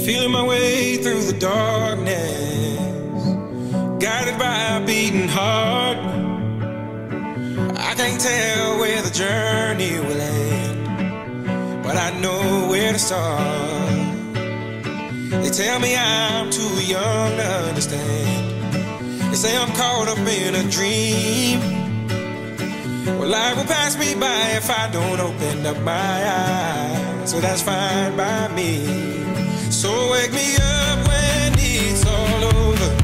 Feeling my way through the darkness, guided by a beating heart. I can't tell where the journey will end, but I know where to start. They tell me I'm too young to understand. They say I'm caught up in a dream. Well, life will pass me by if I don't open up my eyes. So that's fine by me. So wake me up when it's all over.